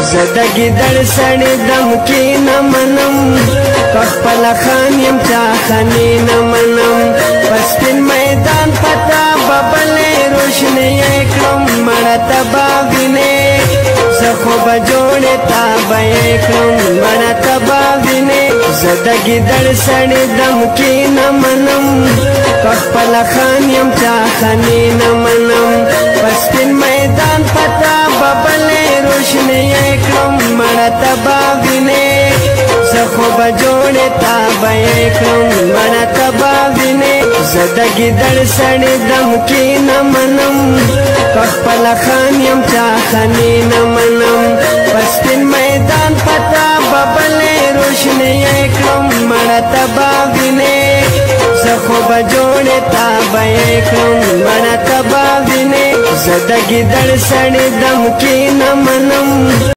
زدگی در سڑی دم کی نمنم کخپل خان یم چا خانی نمنم پس پن میدان پتا ببلی روشنی اکرم مرتا باوینے زخو بجوڑی تابا اکرم مرتا باوینے زدگی در سڑی دم کی نمنم کخپل خان یم چا خانی نمنم پس پن میدان پتا ببلی روشنی اکرم مرتا باوینے زخو بجوڑی تابا اکرم مرتا باوینے زدگی در سڑی دم کی نمنم کخپل خان یم چا خانی نمنم پس پن میدان پتا ببلی روشنی اکرم مرتا باوینے زخو بجوڑی تابا اکرم مرتا باوینے زدگی در سڑی دم کی نمنم